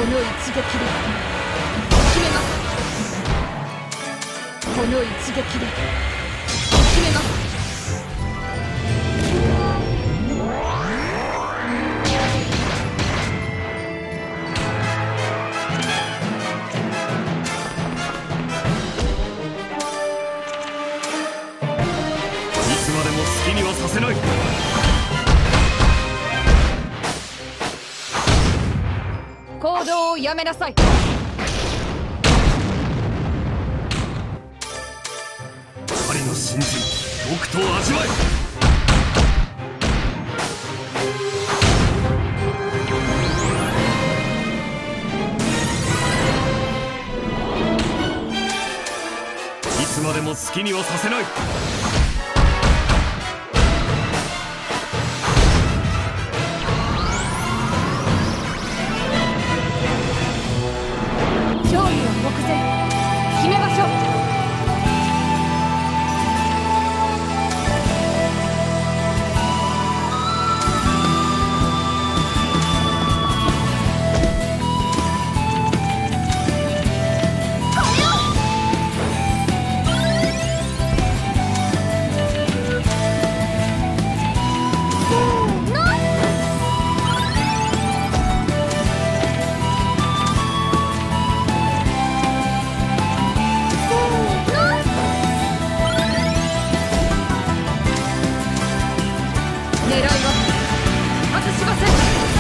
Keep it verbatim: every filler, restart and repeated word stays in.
この一撃で決めます。この一撃で決めます。 いつまでも好きにはさせない。 行動をやめなさい。 狩りの真髄、僕と味わえ。いつまでも好きにはさせない。 勝利は目前。決めましょう。狙いは外しません。